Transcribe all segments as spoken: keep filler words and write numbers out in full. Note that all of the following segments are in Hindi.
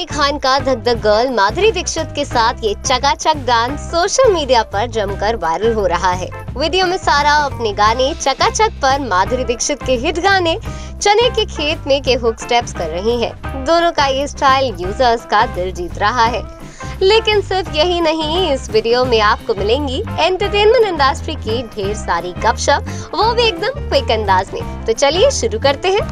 खान का धक धक गर्ल माधुरी दीक्षित के साथ ये चकाचक डांस सोशल मीडिया पर जमकर वायरल हो रहा है। वीडियो में सारा अपने गाने चकाचक पर माधुरी दीक्षित के हिट गाने चने के खेत में के हुक स्टेप्स कर रही है। दोनों का ये स्टाइल यूजर्स का दिल जीत रहा है। लेकिन सिर्फ यही नहीं, इस वीडियो में आपको मिलेंगी एंटरटेनमेंट इंडस्ट्री की ढेर सारी गपशप, वो भी एकदम क्विक अंदाज में। तो चलिए शुरू करते हैं।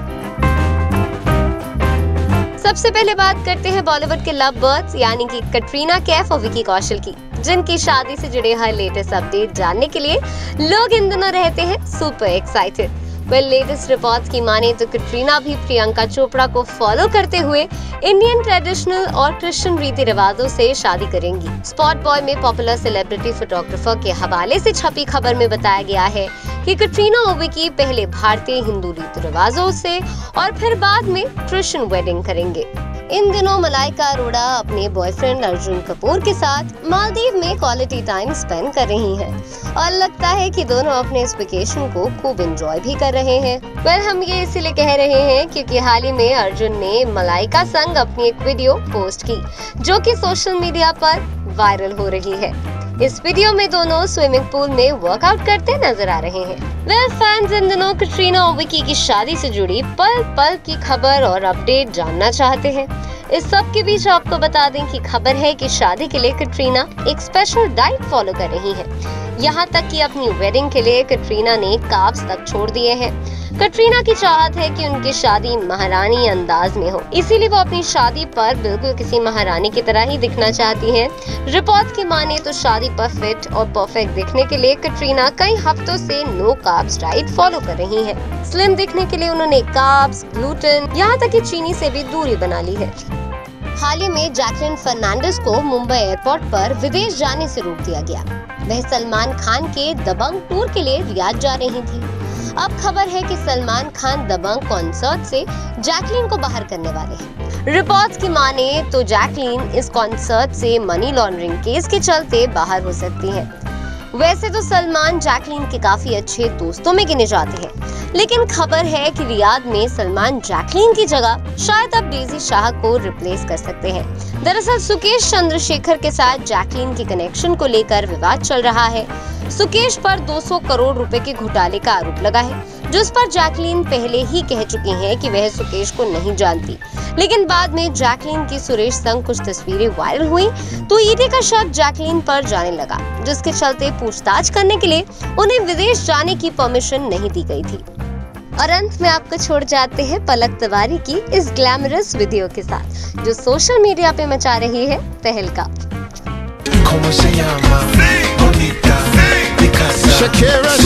सबसे पहले बात करते हैं बॉलीवुड के लव बर्ड्स यानी कि कटरीना कैफ और विकी कौशल की, जिनकी शादी से जुड़े हर लेटेस्ट अपडेट जानने के लिए लोग इन दिनों रहते हैं super excited. Well, latest reports की माने तो कटरीना भी प्रियंका चोपड़ा को फॉलो करते हुए इंडियन ट्रेडिशनल और क्रिश्चियन रीति रिवाजों से शादी करेंगी। स्पॉट बॉय में पॉपुलर सेलिब्रिटी फोटोग्राफर के हवाले से छपी खबर में बताया गया है कि कटरीना और विकी पहले भारतीय हिंदू रीति रिवाजों से और फिर बाद में क्रिश्चियन वेडिंग करेंगे। इन दिनों मलाइका अरोड़ा अपने बॉयफ्रेंड अर्जुन कपूर के साथ मालदीव में क्वालिटी टाइम स्पेंड कर रही हैं और लगता है कि दोनों अपने इस वेकेशन को खूब एंजॉय भी कर रहे हैं। वेल, हम ये इसीलिए कह रहे हैं क्योंकि हाल ही में अर्जुन ने मलाइका संग अपनी एक वीडियो पोस्ट की, जो कि सोशल मीडिया पर वायरल हो रही है। इस वीडियो में दोनों स्विमिंग पूल में वर्कआउट करते नजर आ रहे हैं। वेल, फैंस इन दिनों कटरीना और विकी की शादी से जुड़ी पल पल की खबर और अपडेट जानना चाहते हैं। इस सब के बीच आपको बता दें कि खबर है कि शादी के लिए कटरीना एक स्पेशल डाइट फॉलो कर रही है। यहाँ तक कि अपनी वेडिंग के लिए कटरीना ने कार्ब्स तक छोड़ दिए हैं। कटरीना की चाहत है कि उनकी शादी महारानी अंदाज में हो, इसीलिए वो अपनी शादी पर बिल्कुल किसी महारानी की तरह ही दिखना चाहती हैं। रिपोर्ट की माने तो शादी पर फिट और परफेक्ट दिखने के लिए कटरीना कई हफ्तों से नो कार्ब्स डाइट फॉलो कर रही हैं। स्लिम दिखने के लिए उन्होंने कार्ब्स, ग्लूटेन, यहाँ तक कि चीनी से भी दूरी बना ली है। हाल ही में जैकलिन फर्नांडिस को मुंबई एयरपोर्ट पर विदेश जाने से रोक दिया गया। वह सलमान खान के दबंग टूर के लिए रियाद जा रही थी। अब खबर है कि सलमान खान दबंग कॉन्सर्ट से जैकलिन को बाहर करने वाले हैं। रिपोर्ट्स की माने तो जैकलिन इस कॉन्सर्ट से मनी लॉन्ड्रिंग केस के चलते बाहर हो सकती हैं। वैसे तो सलमान जैकलिन के काफी अच्छे दोस्तों में गिने जाते हैं, लेकिन खबर है कि रियाद में सलमान जैकलिन की जगह शायद अब डेजी शाह को रिप्लेस कर सकते हैं। दरअसल सुकेश चंद्रशेखर के साथ जैकलिन के कनेक्शन को लेकर विवाद चल रहा है। सुकेश पर दो सौ करोड़ रुपए के घोटाले का आरोप लगा है, जिस पर जैकलिन पहले ही कह चुकी हैं कि वह सुकेश को नहीं जानती। लेकिन बाद में जैकलिन की सुरेश संग कुछ तस्वीरें वायरल हुई तो ईडी का शक जैकलिन पर जाने लगा, जिसके चलते पूछताछ करने के लिए उन्हें विदेश जाने की परमिशन नहीं दी गई थी। और अंत में आपको छोड़ जाते हैं पलक तिवारी की इस ग्लैमरस वीडियो के साथ, जो सोशल मीडिया पे मचा रही है तहलका। Shakira